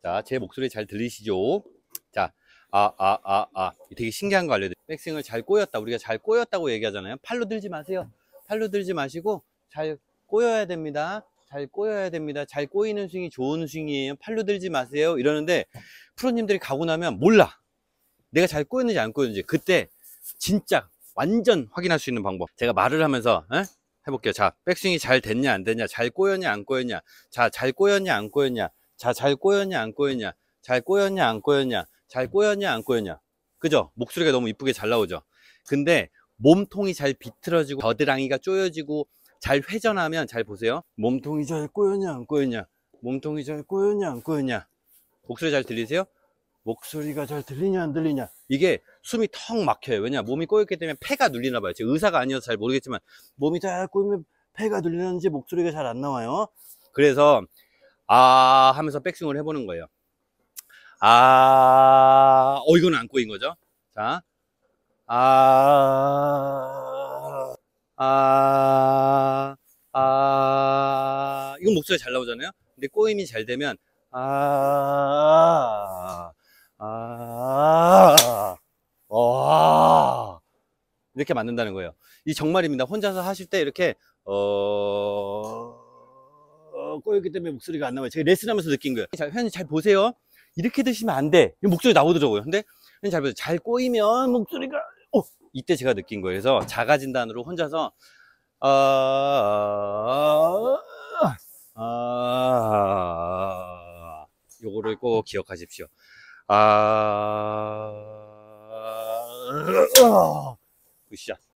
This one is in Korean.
자, 제 목소리 잘 들리시죠? 자, 되게 신기한 거 알려드릴게요. 백스윙을 잘 꼬였다. 우리가 잘 꼬였다고 얘기하잖아요. 팔로 들지 마세요. 팔로 들지 마시고 잘 꼬여야 됩니다. 잘 꼬여야 됩니다. 잘 꼬이는 스윙이 좋은 스윙이에요. 팔로 들지 마세요. 이러는데 프로님들이 가고 나면 몰라. 내가 잘 꼬였는지 안 꼬였는지. 그때 진짜 완전 확인할 수 있는 방법. 제가 말을 하면서 해볼게요. 자, 백스윙이 잘 됐냐 안 됐냐, 잘 꼬였냐 안 꼬였냐, 자, 잘 꼬였냐 안 꼬였냐, 자, 잘 꼬였냐 안 꼬였냐, 잘 꼬였냐 안 꼬였냐, 잘 꼬였냐 안 꼬였냐. 그죠? 목소리가 너무 이쁘게 잘 나오죠? 근데 몸통이 잘 비틀어지고 겨드랑이가 쪼여지고 잘 회전하면, 잘 보세요. 몸통이 잘 꼬였냐 안 꼬였냐, 몸통이 잘 꼬였냐 안 꼬였냐. 목소리 잘 들리세요? 목소리가 잘 들리냐 안 들리냐. 이게 숨이 턱 막혀요. 왜냐, 몸이 꼬였기 때문에 폐가 눌리나 봐요. 제가 의사가 아니어서 잘 모르겠지만 몸이 잘 꼬이면 폐가 눌리는지 목소리가 잘 안 나와요. 그래서 하면서 백스윙을 해보는 거예요. 이거는 안 꼬인 거죠. 자, 이건 목소리 잘 나오잖아요. 근데 꼬임이 잘 되면 이렇게 만든다는 거예요. 이 정말입니다. 혼자서 하실 때 이렇게 꼬였기 때문에 목소리가 안 나와요. 제가 레슨하면서 느낀 거예요. 회원님 잘 보세요. 이렇게 드시면 안 돼. 목소리 나오더라고요. 근데 회원님 잘 보세요. 잘 꼬이면 목소리가 이때 제가 느낀 거예요. 그래서 자가진단으로 혼자서 요거를 꼭 기억하십시오. 굿샷.